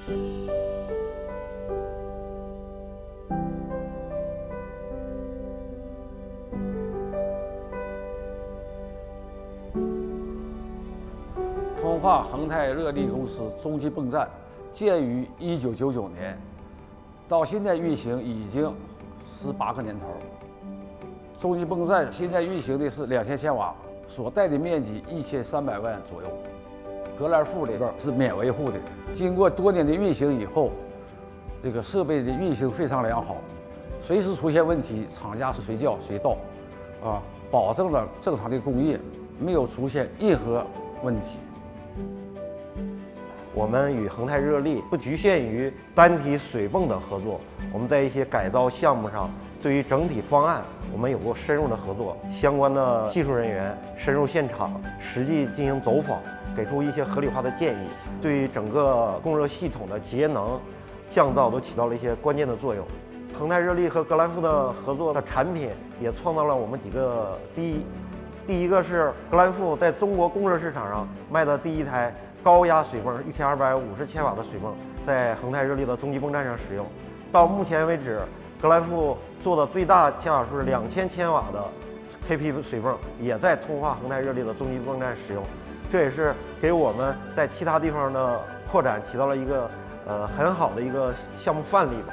通化恒泰热力公司中继泵站建于1999年，到现在运行已经18个年头。中继泵站现在运行的是2000千瓦，所带的面积1300万左右。格兰富里边是免维护的，经过多年的运行以后，这个设备的运行非常良好，随时出现问题，厂家是随叫随到，保证了正常的工业，没有出现任何问题。 我们与恒泰热力不局限于单体水泵的合作，我们在一些改造项目上，对于整体方案，我们有过深入的合作。相关的技术人员深入现场，实际进行走访，给出一些合理化的建议，对于整个供热系统的节能、降噪都起到了一些关键的作用。恒泰热力和格兰富的合作的产品也创造了我们几个第一。第一个是格兰富在中国供热市场上卖的第一台高压水泵，1250千瓦的水泵，在恒泰热力的中继泵站上使用。到目前为止，格兰富做的最大千瓦数是2000千瓦的 KP 水泵，也在通化恒泰热力的中继泵站使用。这也是给我们在其他地方的扩展起到了一个很好的一个项目范例吧。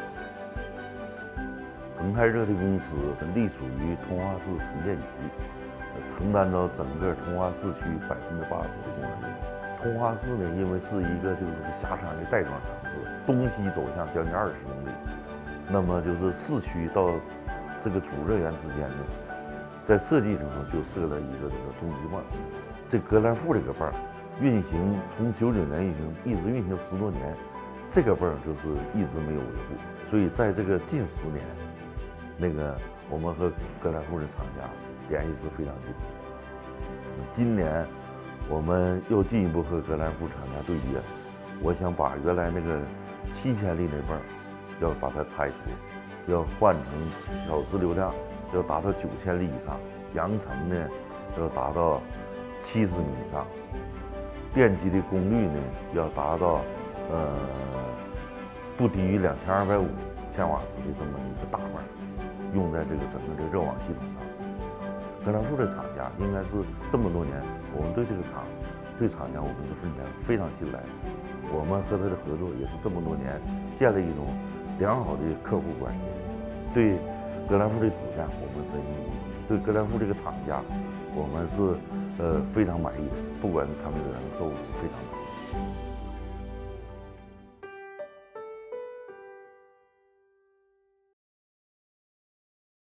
恒泰热力公司隶属于通化市城建局，承担着整个通化市区80%的供热业务。通化市呢，因为是一个就是狭长的带状城市，东西走向将近20公里，那么就是市区到这个主热源之间呢，在设计上就设了一个这个中继泵。这格兰富这个泵运行从99年一直运行10多年，这个泵就是一直没有维护，所以在这个近10年，那个我们和格兰富的厂家联系是非常紧密。今年我们又进一步和格兰富厂家对接，我想把原来那个7000立那泵要把它拆除，要换成小时流量要达到9000立以上，扬程呢要达到70米以上，电机的功率呢要达到不低于2250千瓦时的这么一个大泵，用在这个整个的热网系统上。格兰富的厂家应该是这么多年，我们对这个对厂家我们是非常信赖的。我们和他的合作也是这么多年建立一种良好的客户关系。对格兰富的质量我们深信不疑，对格兰富这个厂家我们是非常满意的，不管是产品质量、售后非常满意。